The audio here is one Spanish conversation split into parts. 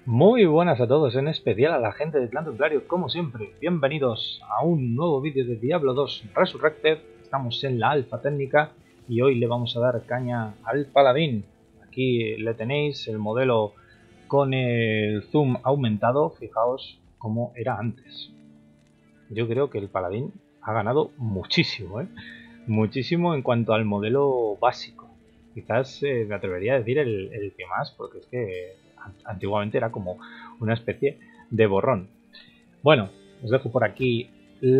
Muy buenas a todos, en especial a la gente de Clan Templario, como siempre. Bienvenidos a un nuevo vídeo de Diablo 2 Resurrected. Estamos en la alfa técnica y hoy le vamos a dar caña al paladín. Aquí le tenéis el modelo con el zoom aumentado. Fijaos cómo era antes. Yo creo que el paladín ha ganado muchísimo, muchísimo en cuanto al modelo básico. Quizás me atrevería a decir el que más, porque es que antiguamente era como una especie de borrón. Bueno, os dejo por aquí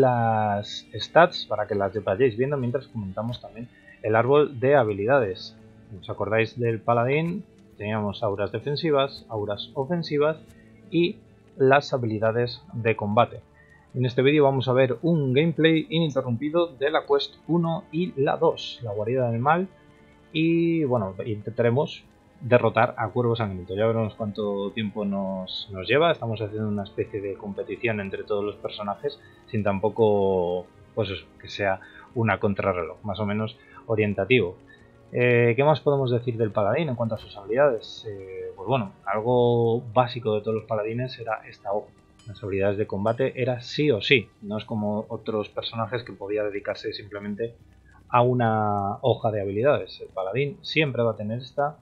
las stats para que las vayáis viendo mientras comentamos también el árbol de habilidades. ¿Os acordáis del paladín? Teníamos auras defensivas, auras ofensivas y las habilidades de combate. En este vídeo vamos a ver un gameplay ininterrumpido de la Quest 1 y la 2, la guarida del mal. Y bueno, intentaremos derrotar a Cuervo Sangriento. Ya veremos cuánto tiempo nos lleva. Estamos haciendo una especie de competición entre todos los personajes, sin tampoco pues que sea una contrarreloj, más o menos orientativo. ¿Qué más podemos decir del paladín en cuanto a sus habilidades? Pues bueno, algo básico de todos los paladines era esta hoja. Las habilidades de combate era sí o sí, no es como otros personajes que podía dedicarse simplemente a una hoja de habilidades. El paladín siempre va a tener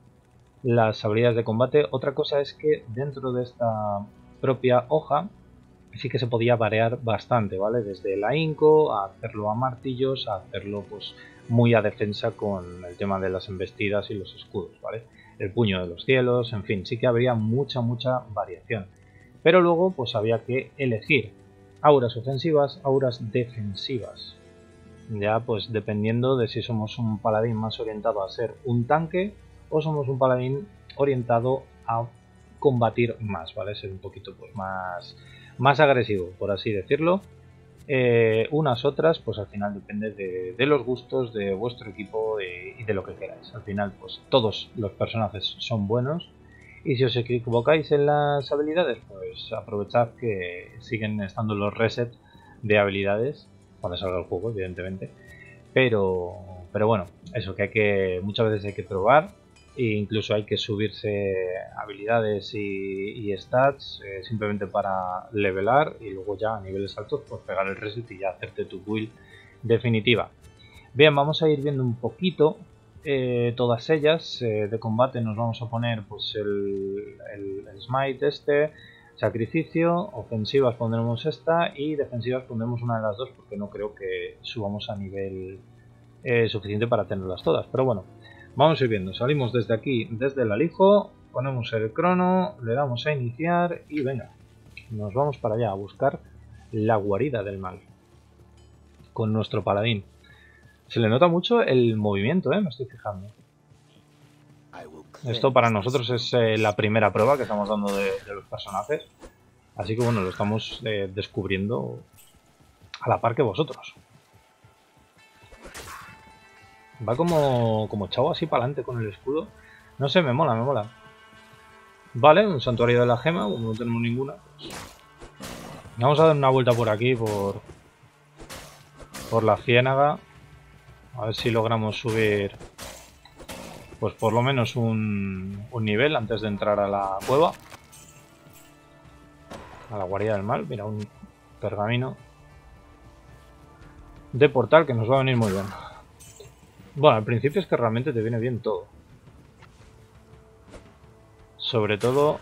las habilidades de combate. Otra cosa es que dentro de esta propia hoja sí que se podía variar bastante, ¿vale? Desde el ahínco a hacerlo a martillos, a hacerlo pues muy a defensa con el tema de las embestidas y los escudos, ¿vale? El puño de los cielos, en fin, sí que habría mucha variación. Pero luego pues había que elegir auras ofensivas, auras defensivas. Ya pues dependiendo de si somos un paladín más orientado a ser un tanque o somos un paladín orientado a combatir más, ¿vale? Ser un poquito pues más agresivo, por así decirlo. Unas otras, pues al final depende de los gustos de vuestro equipo y de lo que queráis. Al final, pues todos los personajes son buenos. Y si os equivocáis en las habilidades, pues aprovechad que siguen estando los resets de habilidades cuando salga el juego, evidentemente. Pero bueno, eso que muchas veces hay que probar e incluso hay que subirse habilidades y stats simplemente para levelar y luego ya a niveles altos pues pegar el reset y ya hacerte tu build definitiva. Bien, vamos a ir viendo un poquito todas ellas. De combate nos vamos a poner pues el smite sacrificio, ofensivas pondremos esta y defensivas pondremos una de las dos porque no creo que subamos a nivel suficiente para tenerlas todas. Pero bueno, vamos a ir viendo. Salimos desde aquí, desde el alijo, ponemos el crono, le damos a iniciar y venga, nos vamos para allá a buscar la guarida del mal con nuestro paladín. Se le nota mucho el movimiento, me estoy fijando. Esto para nosotros es la primera prueba que estamos dando de los personajes. Así que bueno, lo estamos descubriendo a la par que vosotros. Va como chavo así para adelante con el escudo. No sé, me mola, me mola. Vale, un santuario de la gema, como no tenemos ninguna. Pues vamos a dar una vuelta por aquí, por la ciénaga. A ver si logramos subir pues por lo menos un nivel antes de entrar a la cueva. A la guarida del mal. Mira, un pergamino de portal que nos va a venir muy bien. Bueno, al principio es que realmente te viene bien todo. Sobre todo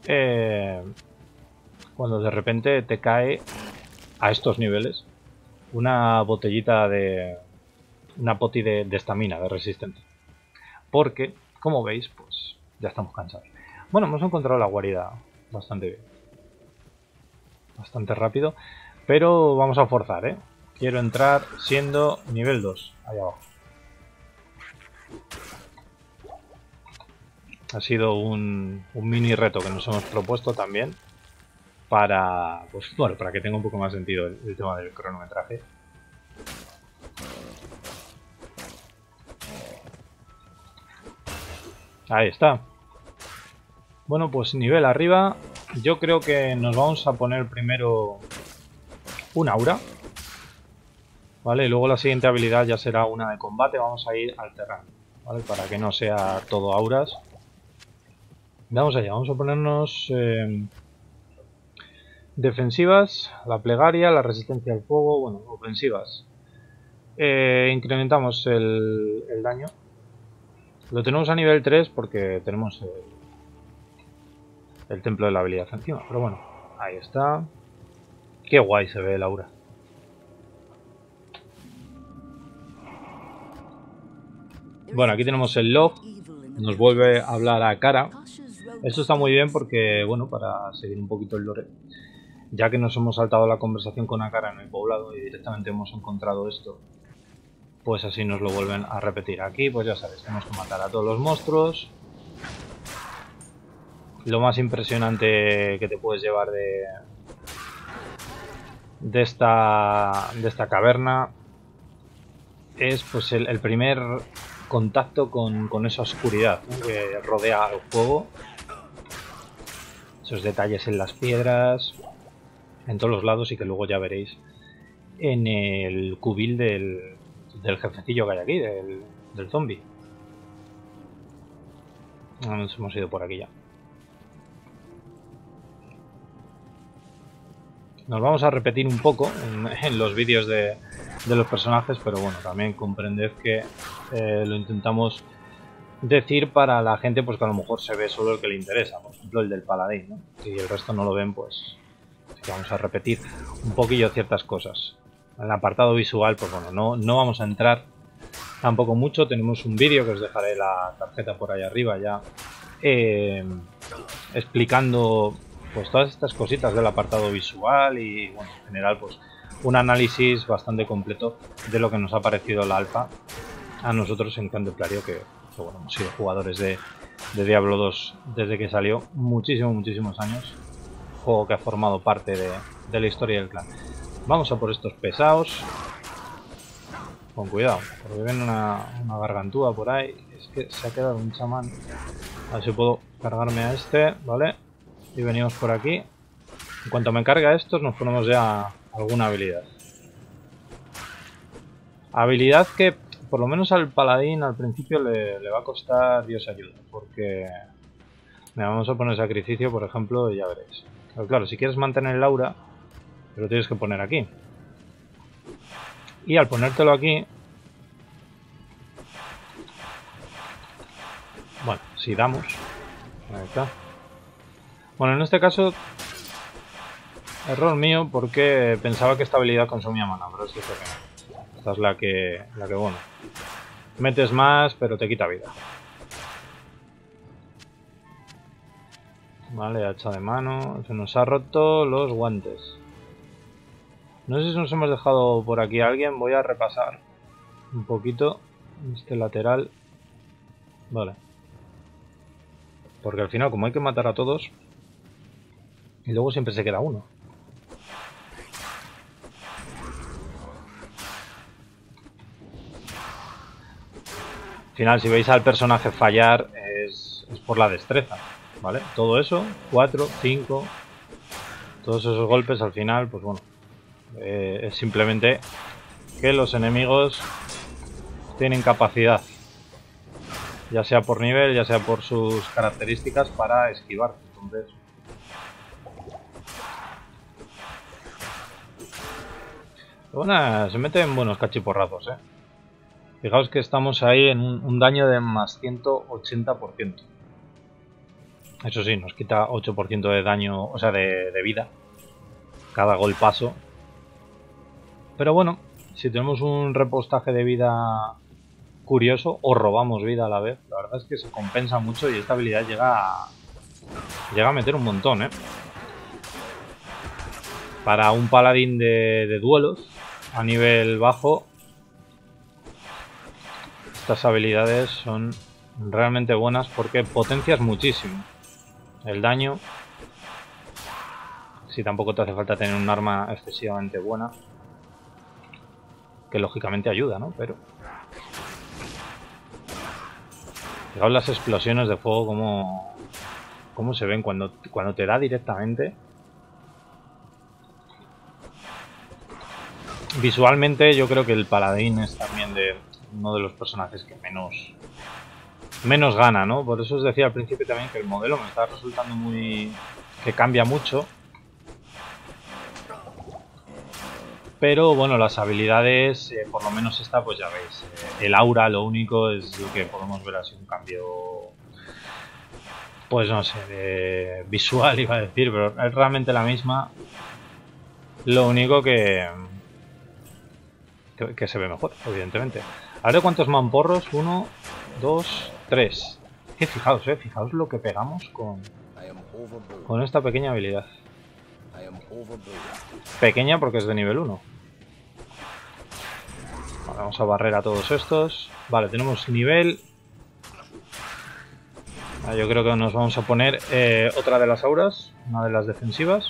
cuando de repente te cae a estos niveles una botellita de... una poti de estamina, de resistencia. Porque, como veis, pues ya estamos cansados. Bueno, hemos encontrado la guarida bastante bien. Bastante rápido. Pero vamos a forzar, Quiero entrar siendo nivel 2, ahí abajo. Ha sido un mini reto que nos hemos propuesto también para, pues bueno, para que tenga un poco más sentido el tema del cronometraje. Ahí está. Bueno, pues nivel arriba. Yo creo que nos vamos a poner primero un aura. Vale, y luego la siguiente habilidad ya será una de combate. Vamos a ir alternando, ¿vale? Para que no sea todo auras. Vamos allá, vamos a ponernos defensivas, la plegaria, la resistencia al fuego, bueno, ofensivas. Incrementamos el daño. Lo tenemos a nivel 3 porque tenemos el templo de la habilidad encima, pero bueno, ahí está. Qué guay se ve el aura. Bueno, aquí tenemos el log, nos vuelve a hablar a Kara. Esto está muy bien porque, bueno, para seguir un poquito el lore, ya que nos hemos saltado la conversación con Akara en el poblado y directamente hemos encontrado esto, pues así nos lo vuelven a repetir. Aquí, pues ya sabes, tenemos que matar a todos los monstruos. Lo más impresionante que te puedes llevar de esta caverna es pues el primer contacto con esa oscuridad, ¿no?, que rodea el fuego. Esos detalles en las piedras, en todos los lados, y que luego ya veréis en el cubil del jefecillo que hay aquí, del zombie. Nos hemos ido por aquí ya. Nos vamos a repetir un poco en los vídeos de los personajes, pero bueno, también comprended que lo intentamos decir para la gente pues que a lo mejor se ve solo el que le interesa, por ejemplo el del paladín, ¿no? Si el resto no lo ven, pues vamos a repetir un poquillo ciertas cosas. En el apartado visual, pues bueno, no vamos a entrar tampoco mucho. Tenemos un vídeo que os dejaré la tarjeta por ahí arriba ya, explicando pues todas estas cositas del apartado visual y bueno, en general pues un análisis bastante completo de lo que nos ha parecido la alfa a nosotros en Clan Templario, que bueno, hemos sido jugadores de Diablo 2 desde que salió, muchísimos años, juego que ha formado parte de la historia del clan. Vamos a por estos pesados, con cuidado, porque ven una gargantúa por ahí. Es que se ha quedado un chamán. A ver si puedo cargarme a este, ¿vale? Y venimos por aquí. En cuanto me cargue a estos, nos ponemos ya alguna habilidad. Habilidad que, por lo menos al paladín, al principio le va a costar Dios ayuda. Porque me vamos a poner sacrificio, por ejemplo, y ya veréis. Pero claro, si quieres mantener el aura, lo tienes que poner aquí. Y al ponértelo aquí, bueno, si damos, ahí está. Bueno, en este caso, error mío, porque pensaba que esta habilidad consumía mana, pero es que no. Esta es la que bueno, metes más, pero te quita vida. Vale, hacha de mano. Se nos ha roto los guantes. No sé si nos hemos dejado por aquí a alguien. Voy a repasar un poquito este lateral. Vale. Porque al final, como hay que matar a todos, y luego siempre se queda uno. Al final, si veis al personaje fallar, es por la destreza, ¿vale? Todo eso, 4, 5, todos esos golpes al final, pues bueno, es simplemente que los enemigos tienen capacidad, ya sea por nivel, ya sea por sus características, para esquivar. Entonces, bueno, se meten buenos cachiporrazos, ¿eh? Fijaos que estamos ahí en un daño de más 180%. Eso sí, nos quita 8% de daño, o sea, de vida, cada golpazo. Pero bueno, si tenemos un repostaje de vida curioso, o robamos vida a la vez, la verdad es que se compensa mucho y esta habilidad llega a meter un montón, ¿eh? Para un paladín de duelos a nivel bajo, estas habilidades son realmente buenas porque potencias muchísimo el daño. Si tampoco te hace falta tener un arma excesivamente buena, que lógicamente ayuda, ¿no? Pero fijaos las explosiones de fuego cómo se ven cuando te da directamente. Visualmente yo creo que el paladín es también uno de los personajes que menos menos gana, ¿no? Por eso os decía al principio también que el modelo me está resultando muy... que cambia mucho. Pero bueno, las habilidades, por lo menos esta, pues ya veis. El aura, lo único es lo que podemos ver así un cambio, pues no sé, visual iba a decir, pero es realmente la misma. Lo único que se ve mejor, evidentemente. A ver cuántos mamporros. 1, 2, 3. Que fijaos, fijaos lo que pegamos con esta pequeña habilidad. Pequeña porque es de nivel 1. Vale, vamos a barrer a todos estos. Vale, tenemos nivel. Yo creo que nos vamos a poner otra de las auras, una de las defensivas.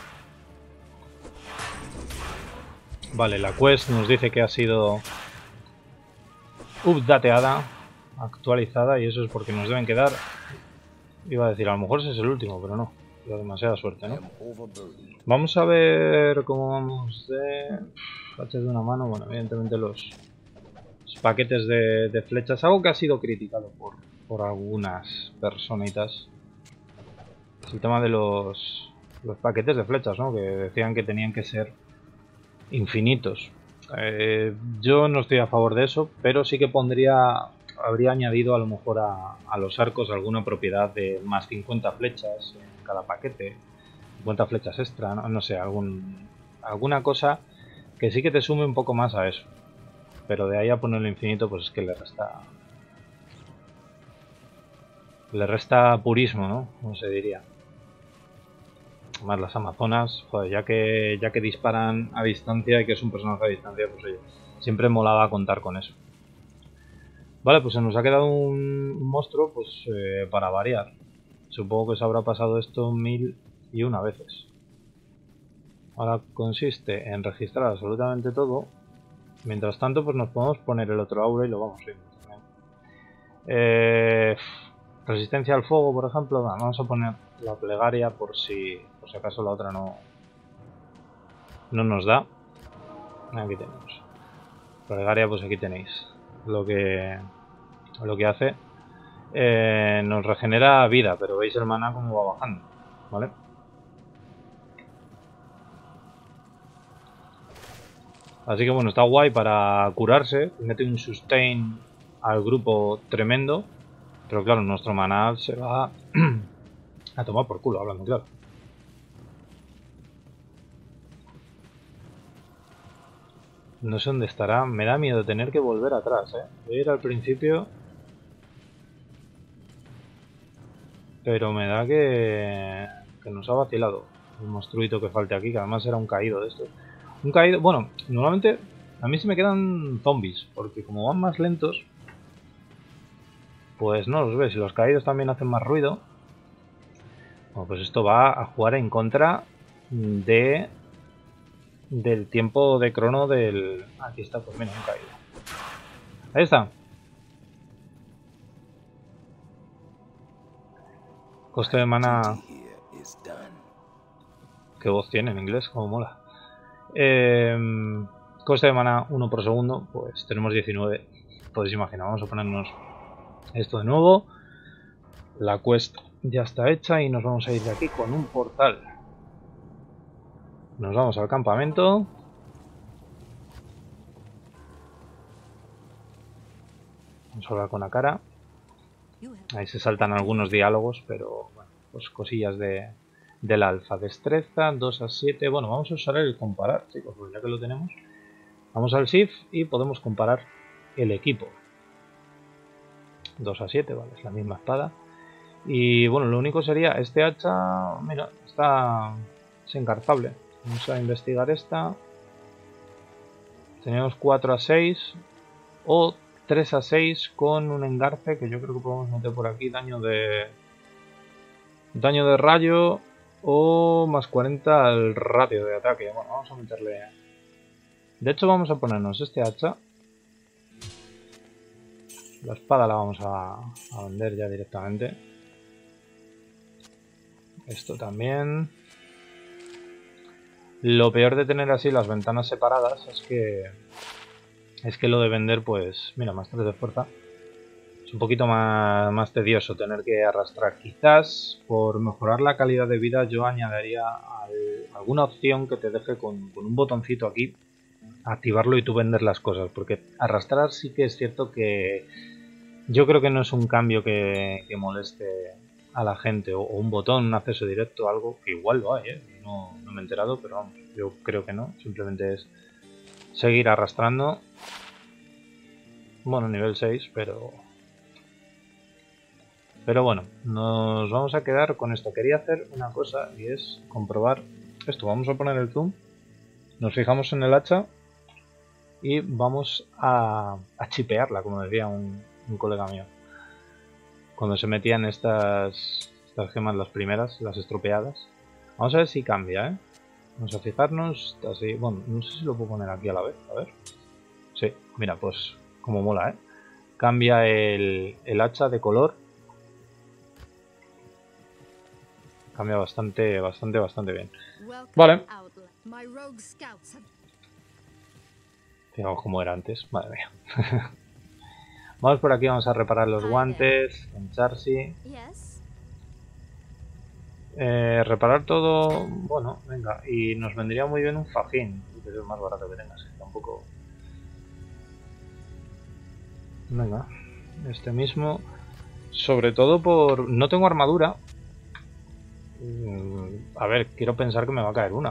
Vale, la quest nos dice que ha sido updateada, actualizada, y eso es porque nos deben quedar... Iba a decir, a lo mejor ese es el último, pero no. Da demasiada suerte, ¿no? Vamos a ver cómo vamos de... Flechas de una mano, bueno, evidentemente los paquetes de flechas, algo que ha sido criticado por algunas personitas. Es el tema de los paquetes de flechas, ¿no? Que decían que tenían que ser infinitos. Yo no estoy a favor de eso, pero sí que habría añadido a lo mejor a los arcos alguna propiedad de más 50 flechas en cada paquete, 50 flechas extra, no sé, alguna cosa que sí que te sume un poco más a eso. Pero de ahí a ponerlo infinito, pues es que le resta purismo, ¿no? Como se diría. Más las amazonas, joder, ya que disparan a distancia y que es un personaje a distancia, pues oye, siempre molaba contar con eso. Vale, pues se nos ha quedado un monstruo, pues para variar. Supongo que se habrá pasado esto 1001 veces. Ahora consiste en registrar absolutamente todo. Mientras tanto, pues nos podemos poner el otro aura y lo vamos viendo también. Resistencia al fuego, por ejemplo. Vamos a poner la plegaria por si acaso la otra no nos da. Aquí tenemos. Plegaria, pues aquí tenéis lo que hace. Nos regenera vida, pero veis el maná como va bajando, ¿vale? Así que bueno, está guay para curarse. Mete un sustain al grupo tremendo. Pero claro, nuestro maná se va a tomar por culo, hablando claro. No sé dónde estará. Me da miedo tener que volver atrás, Voy a ir al principio. Pero me da que nos ha vacilado el monstruito que falte aquí, que además era un caído de estos. Un caído, bueno, normalmente a mí se me quedan zombies, porque como van más lentos, pues no los ves. Y los caídos también hacen más ruido. Bueno, pues esto va a jugar en contra del tiempo de crono del... Aquí está, pues mira, un caído. Ahí está. Coste de mana... ¿Qué voz tiene en inglés? Como mola. Coste de mana 1 por segundo, pues tenemos 19. Podéis imaginar, vamos a ponernos esto de nuevo. La quest ya está hecha y nos vamos a ir de aquí con un portal. Nos vamos al campamento. Vamos a hablar con la cara. Ahí se saltan algunos diálogos, pero bueno, pues cosillas del alfa. Destreza, 2 a 7. Bueno, vamos a usar el comparar, chicos, pues ya que lo tenemos. Vamos al shift y podemos comparar el equipo. 2 a 7, vale, es la misma espada. Y bueno, lo único sería este hacha, mira, es engarzable. Vamos a investigar esta. Tenemos 4 a 6 o 3 a 6 con un engarce que yo creo que podemos meter por aquí. Daño de rayo o más 40 al ratio de ataque. Bueno, vamos a meterle... De hecho vamos a ponernos este hacha. La espada la vamos a vender ya directamente. Esto también. Lo peor de tener así las ventanas separadas es que lo de vender, pues mira, más 3 de fuerza. Es un poquito más tedioso tener que arrastrar. Quizás por mejorar la calidad de vida yo añadiría alguna opción que te deje con un botoncito aquí, activarlo y tú vender las cosas. Porque arrastrar sí que es cierto que yo creo que no es un cambio que moleste a la gente. O un botón, un acceso directo, algo que igual lo hay, ¿eh? No me he enterado, pero vamos, yo creo que no. Simplemente es seguir arrastrando. Bueno, nivel 6, pero bueno, nos vamos a quedar con esto. Quería hacer una cosa y es comprobar esto. Vamos a poner el zoom, nos fijamos en el hacha y vamos a chipearla, como decía un colega mío. Cuando se metían estas gemas, las primeras, las estropeadas. Vamos a ver si cambia, ¿eh? Vamos a fijarnos, así. Bueno, no sé si lo puedo poner aquí a la vez, a ver. Sí, mira, pues como mola, ¿eh? Cambia el hacha de color. Cambia bastante bien. Vale. Fijaos cómo era antes, madre mía. Vamos por aquí, vamos a reparar los guantes, en Charsi. Reparar todo, bueno, venga, y nos vendría muy bien un fajín, que es el más barato que tengas, tampoco. Venga, este mismo, sobre todo por... No tengo armadura. A ver, quiero pensar que me va a caer una.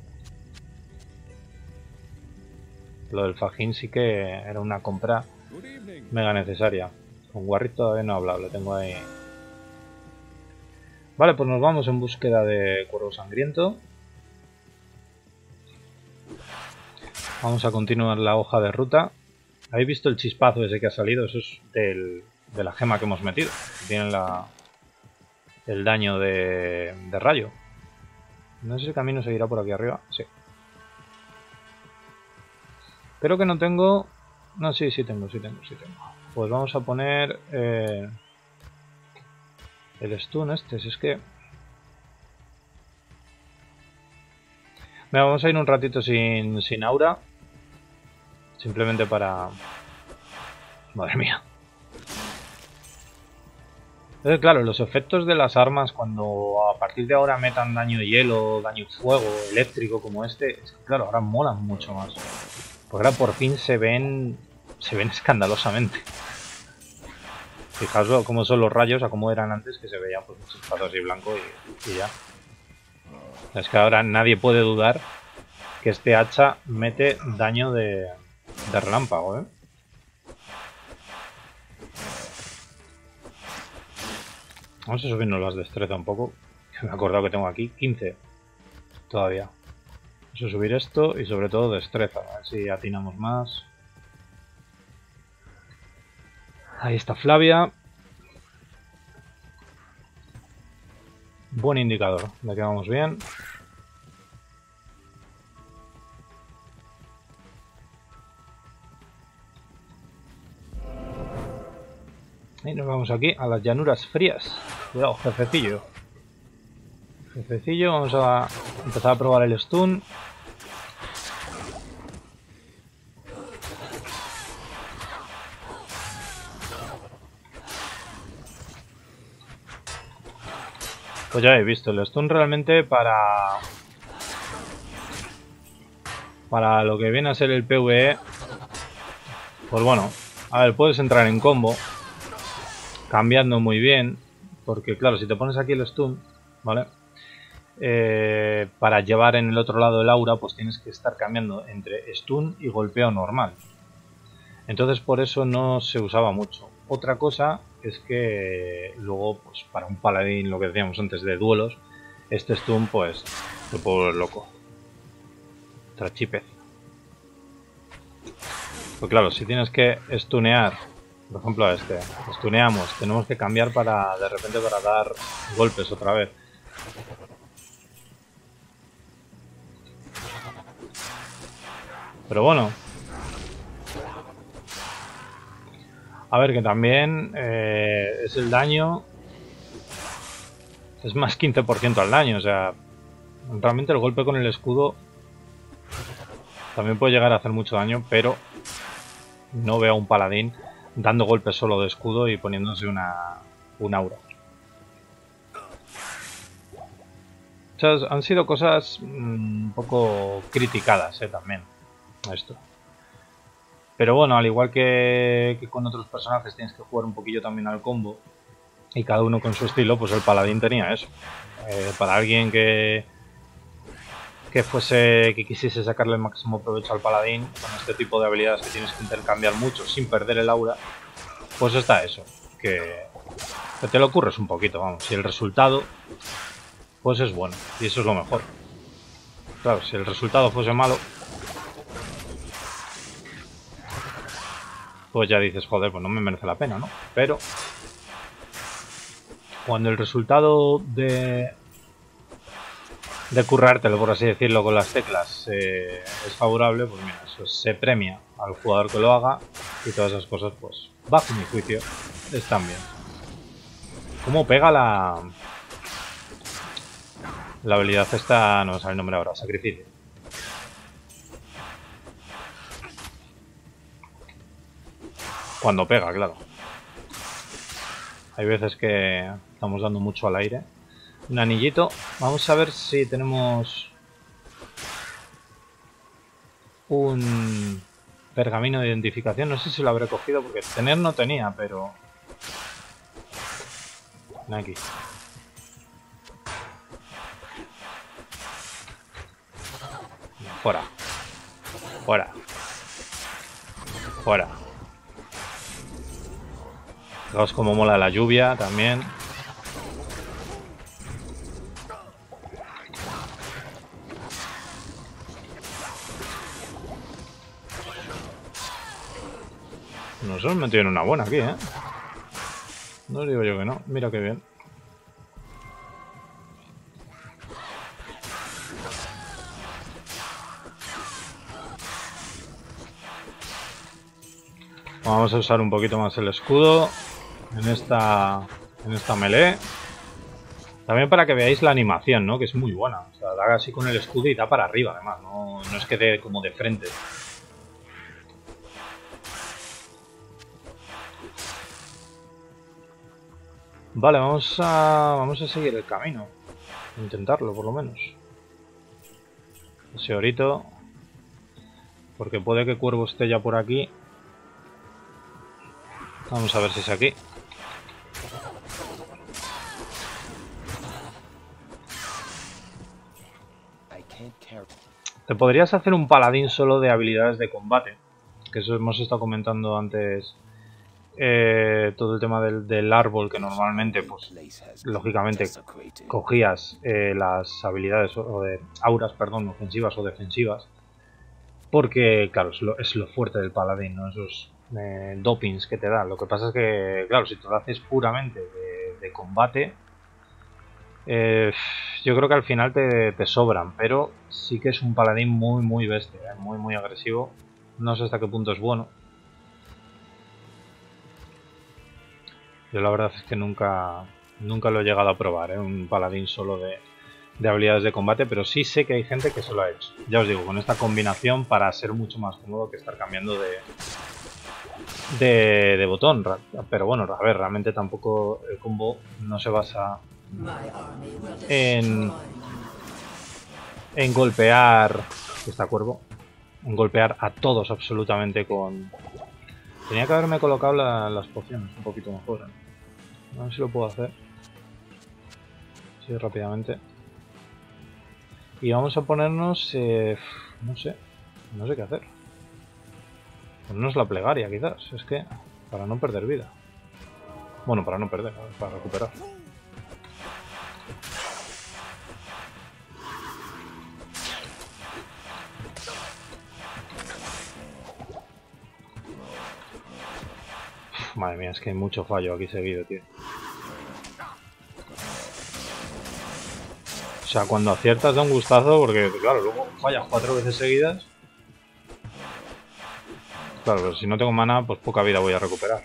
Lo del fajín sí que era una compra mega necesaria. Con Warrick todavía no he hablado, lo tengo ahí. Vale, pues nos vamos en búsqueda de Cuervo Sangriento. Vamos a continuar la hoja de ruta. ¿Habéis visto el chispazo ese que ha salido? Eso es de la gema que hemos metido. Tiene el daño de rayo. No sé si el camino seguirá por aquí arriba. Sí. Creo que no tengo... No, sí tengo. Pues vamos a poner... el stun este, si es que... Mira, vamos a ir un ratito sin aura. Simplemente para... Madre mía. Entonces, claro, los efectos de las armas cuando a partir de ahora metan daño de hielo, daño de fuego, eléctrico como este, es que, claro, ahora molan mucho más. Porque ahora por fin se ven escandalosamente. Fijaos cómo son los rayos a cómo eran antes, que se veían pues un chispazo así blanco y ya. Es que ahora nadie puede dudar que este hacha mete daño de relámpago, ¿eh? Vamos a subirnos las destreza un poco. Me he acordado que tengo aquí 15 todavía. Vamos a subir esto y sobre todo destreza, a ver si atinamos más. Ahí está Flavia. Buen indicador de que vamos bien. Y nos vamos aquí a las llanuras frías. Cuidado, jefecillo. Jefecillo, vamos a empezar a probar el stun. Pues ya he visto, el stun realmente para lo que viene a ser el PvE, pues bueno, a ver, puedes entrar en combo cambiando muy bien, porque claro, si te pones aquí el stun, ¿vale? Para llevar en el otro lado el aura, pues tienes que estar cambiando entre stun y golpeo normal. Entonces por eso no se usaba mucho. Otra cosa es que luego, pues para un paladín, lo que decíamos antes de duelos, este stun pues lo puedo volver loco. Trachipez. Pues claro, si tienes que stunear, por ejemplo a este, stuneamos, tenemos que cambiar para de repente para dar golpes otra vez. Pero bueno. A ver, que también es el daño. Es más 15% al daño, o sea, realmente el golpe con el escudo también puede llegar a hacer mucho daño, pero no veo a un paladín dando golpes solo de escudo y poniéndose un aura. O sea, han sido cosas un poco criticadas también, esto. Pero bueno, al igual que con otros personajes tienes que jugar un poquillo también al combo. Y cada uno con su estilo, pues el paladín tenía eso. Para alguien que quisiese sacarle el máximo provecho al paladín, con este tipo de habilidades que tienes que intercambiar mucho sin perder el aura, pues está eso. Que te lo ocurres un poquito, vamos. Y el resultado, pues es bueno. Y eso es lo mejor. Claro, si el resultado fuese malo, pues ya dices, joder, pues no me merece la pena, ¿no? Pero cuando el resultado de currártelo, por así decirlo, con las teclas es favorable, pues mira, eso se premia al jugador que lo haga y todas esas cosas, pues, bajo mi juicio, están bien. ¿Cómo pega la habilidad esta? No me sale el nombre ahora, sacrificio. Cuando pega, claro. Hay veces que estamos dando mucho al aire. Un anillito. Vamos a ver si tenemos un pergamino de identificación. No sé si lo habré cogido porque tener no tenía, pero... Aquí. Fuera. Fuera. Fuera. Fijaos cómo mola la lluvia también. Nos hemos metido en una buena aquí, ¿eh? No os digo yo que no. Mira qué bien. Vamos a usar un poquito más el escudo en esta melee. También para que veáis la animación, ¿no? Que es muy buena. O sea, da así con el escudo y da para arriba, además. No es que dé como de frente. Vale, vamos a seguir el camino. Intentarlo, por lo menos. Ese orito. Porque puede que Cuervo esté ya por aquí. Vamos a ver si es aquí. Te podrías hacer un paladín solo de habilidades de combate. Que eso hemos estado comentando antes. Todo el tema del árbol, que normalmente, pues, lógicamente, cogías las habilidades o de auras, perdón, ofensivas o defensivas. Porque, claro, es lo fuerte del paladín, ¿no? Esos dopings que te da. Lo que pasa es que, claro, si te lo haces puramente de combate, yo creo que al final te sobran, pero sí que es un paladín muy, muy bestia, muy, muy agresivo. No sé hasta qué punto es bueno. Yo la verdad es que nunca lo he llegado a probar, un paladín solo de habilidades de combate, pero sí sé que hay gente que se lo ha hecho. Ya os digo, con esta combinación para ser mucho más cómodo que estar cambiando de botón. Pero bueno, a ver, realmente tampoco el combo no se basa en golpear, que está Cuervo, en golpear a todos absolutamente con... Tenía que haberme colocado las pociones un poquito mejor, ¿eh? A ver si lo puedo hacer. Sí, rápidamente. Y vamos a ponernos... no sé qué hacer. Ponernos la plegaria, quizás. Es que... para no perder vida. Bueno, para no perder, para recuperar. Madre mía, es que hay mucho fallo aquí seguido, tío. O sea, cuando aciertas da un gustazo porque, claro, luego fallas 4 veces seguidas. Claro, pero si no tengo mana, pues poca vida voy a recuperar.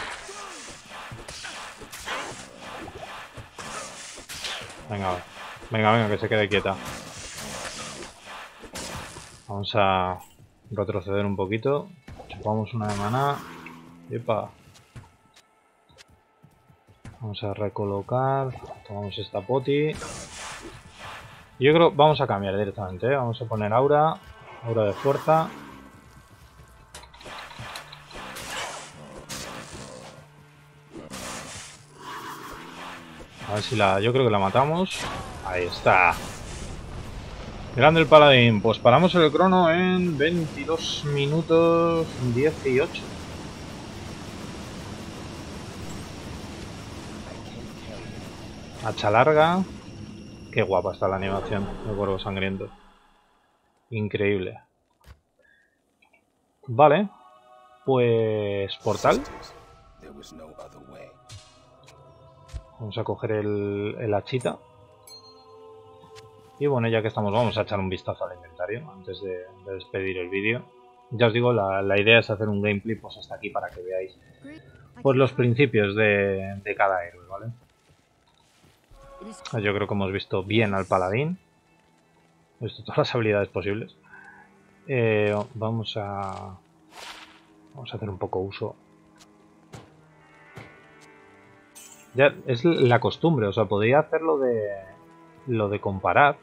Venga, venga, que se quede quieta. Vamos a retroceder un poquito. Chupamos una de maná. Epa. Vamos a recolocar. Tomamos esta poti. Yo creo vamos a cambiar directamente, ¿eh? Vamos a poner aura. Aura de fuerza. A ver si la... Yo creo que la matamos. Ahí está. Grande el paladín. Pues paramos el crono en 22 minutos 18. Hacha larga. Qué guapa está la animación del cuervo sangriento. Increíble. Vale. Pues portal. Vamos a coger el hachita. Y bueno, ya que estamos, vamos a echar un vistazo al inventario antes de despedir el vídeo. Ya os digo, la idea es hacer un gameplay pues hasta aquí para que veáis pues los principios de cada héroe, ¿vale? Yo creo que hemos visto bien al paladín. He visto todas las habilidades posibles. Vamos a hacer un poco uso. Ya es la costumbre, o sea, podría hacer lo de comparar.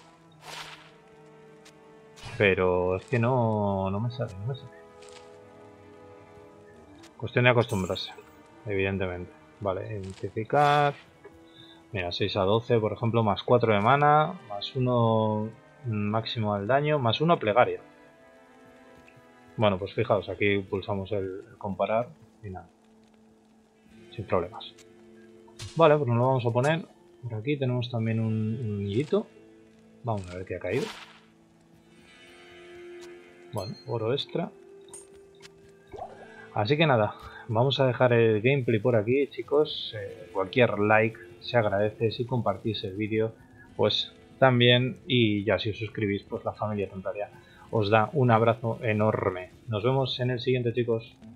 Pero es que no me sale, no me sale. Cuestión de acostumbrarse, evidentemente. Vale, identificar. Mira, 6 a 12, por ejemplo, más 4 de mana, más 1 máximo al daño, más 1 plegaria. Bueno, pues fijaos, aquí pulsamos el comparar y nada. Sin problemas. Vale, pues nos lo vamos a poner. Por aquí tenemos también un hillito. Vamos a ver qué ha caído. Bueno, oro extra. Así que nada, vamos a dejar el gameplay por aquí, chicos. Cualquier like se agradece. Si compartís el vídeo, pues también. Y ya si os suscribís, pues la familia Tontaria os da un abrazo enorme. Nos vemos en el siguiente, chicos.